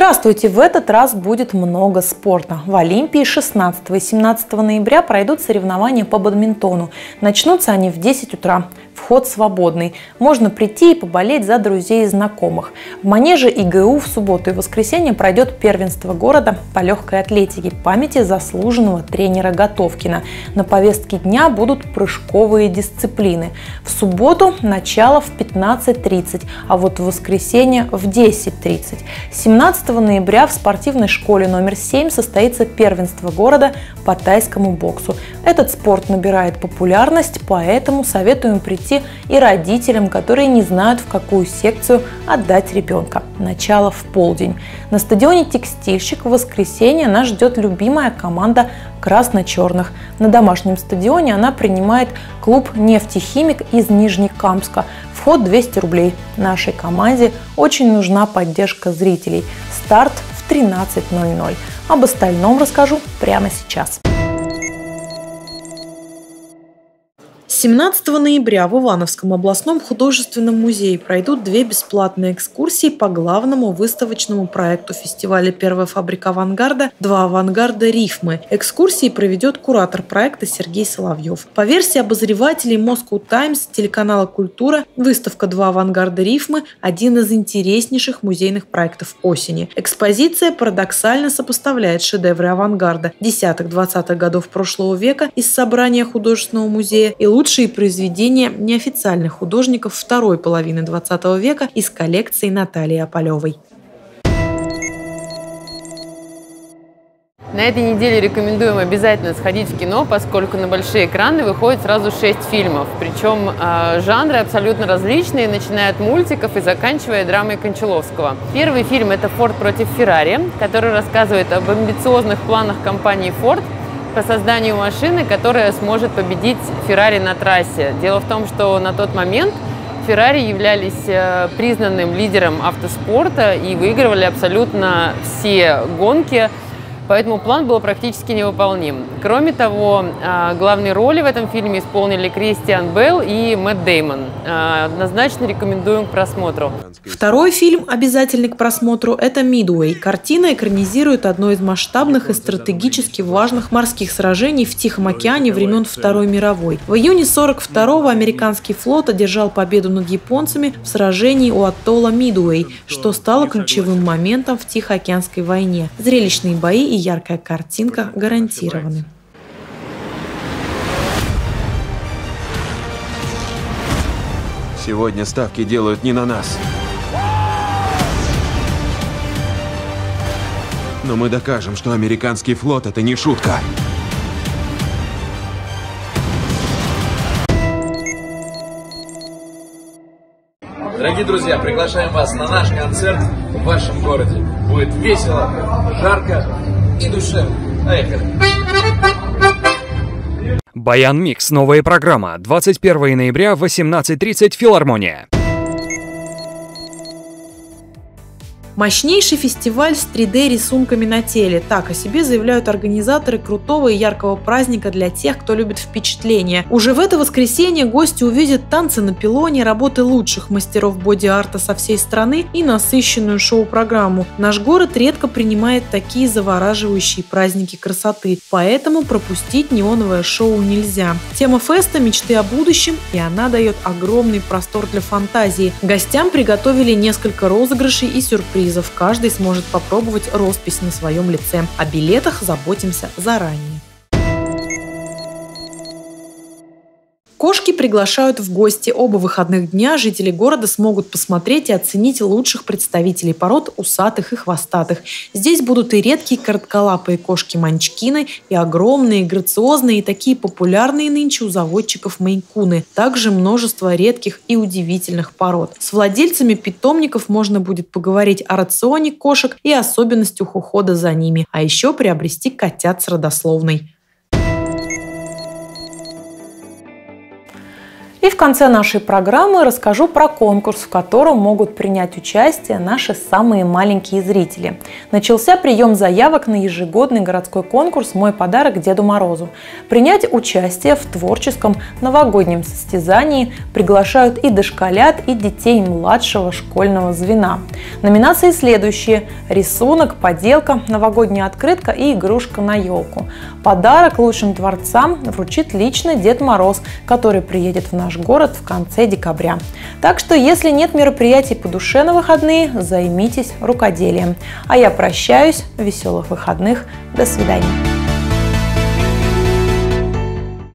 Здравствуйте! В этот раз будет много спорта. В Олимпии 16 и 17 ноября пройдут соревнования по бадминтону. Начнутся они в 10 утра. Вход свободный. Можно прийти и поболеть за друзей и знакомых. В манеже ИГУ в субботу и воскресенье пройдет первенство города по легкой атлетике памяти заслуженного тренера Готовкина. На повестке дня будут прыжковые дисциплины. В субботу начало в 15:30, а вот в воскресенье в 10:30. 17 ноября в спортивной школе номер 7 состоится первенство города по тайскому боксу. Этот спорт набирает популярность, поэтому советуем прийти и родителям, которые не знают, в какую секцию отдать ребенка. Начало в полдень. На стадионе «Текстильщик» в воскресенье нас ждет любимая команда красно-черных. На домашнем стадионе она принимает клуб «Нефтехимик» из Нижнекамска. Вход 200 рублей. Нашей команде очень нужна поддержка зрителей. Старт в 13:00. Об остальном расскажу прямо сейчас. 17 ноября в Ивановском областном художественном музее пройдут две бесплатные экскурсии по главному выставочному проекту фестиваля «Первая фабрика авангарда. Два авангарда. Рифмы». Экскурсии проведет куратор проекта Сергей Соловьев. По версии обозревателей Moscow Times телеканала «Культура», выставка «Два авангарда. Рифмы» – один из интереснейших музейных проектов осени. Экспозиция парадоксально сопоставляет шедевры авангарда 10-20-х годов прошлого века из собрания художественного музея и лучшие произведения неофициальных художников второй половины 20 века из коллекции Натальи Ополевой. На этой неделе рекомендуем обязательно сходить в кино, поскольку на большие экраны выходит сразу 6 фильмов. Причем жанры абсолютно различные, начиная от мультиков и заканчивая драмой Кончаловского. Первый фильм – это «Форд против Феррари», который рассказывает об амбициозных планах компании Ford по созданию машины, которая сможет победить Феррари на трассе. Дело в том, что на тот момент Феррари являлись признанным лидером автоспорта и выигрывали абсолютно все гонки, поэтому план был практически невыполним. Кроме того, главные роли в этом фильме исполнили Кристиан Бейл и Мэтт Дэймон. Однозначно рекомендуем к просмотру. Второй фильм, обязательный к просмотру, это «Мидуэй». Картина экранизирует одно из масштабных и стратегически важных морских сражений в Тихом океане времен Второй мировой. В июне 1942-го американский флот одержал победу над японцами в сражении у атолла Мидуэй, что стало ключевым моментом в Тихоокеанской войне. Зрелищные бои и яркая картинка гарантированы. Сегодня ставки делают не на нас. Но мы докажем, что американский флот – это не шутка. Дорогие друзья, приглашаем вас на наш концерт в вашем городе. Будет весело, жарко и душевно. Поехали! Баян Микс. Новая программа. 21 ноября в 18:30. Филармония. Мощнейший фестиваль с 3D-рисунками на теле. Так о себе заявляют организаторы крутого и яркого праздника для тех, кто любит впечатления. Уже в это воскресенье гости увидят танцы на пилоне, работы лучших мастеров боди-арта со всей страны и насыщенную шоу-программу. Наш город редко принимает такие завораживающие праздники красоты, поэтому пропустить неоновое шоу нельзя. Тема феста – мечты о будущем, и она дает огромный простор для фантазии. Гостям приготовили несколько розыгрышей и сюрпризов. Каждый сможет попробовать роспись на своем лице. О билетах заботимся заранее. Кошки приглашают в гости. Оба выходных дня жители города смогут посмотреть и оценить лучших представителей пород усатых и хвостатых. Здесь будут и редкие коротколапые кошки-манчкины, и огромные, грациозные, и такие популярные нынче у заводчиков мейн-куны. Также множество редких и удивительных пород. С владельцами питомников можно будет поговорить о рационе кошек и особенностях ухода за ними, а еще приобрести котят с родословной. И в конце нашей программы расскажу про конкурс, в котором могут принять участие наши самые маленькие зрители. Начался прием заявок на ежегодный городской конкурс «Мой подарок Деду Морозу». Принять участие в творческом новогоднем состязании приглашают и дошколят, и детей младшего школьного звена. Номинации следующие: рисунок, поделка, новогодняя открытка и игрушка на елку. Подарок лучшим творцам вручит лично Дед Мороз, который приедет в наш город в конце декабря. Так что, если нет мероприятий по душе на выходные, займитесь рукоделием. А я прощаюсь. Веселых выходных. До свидания.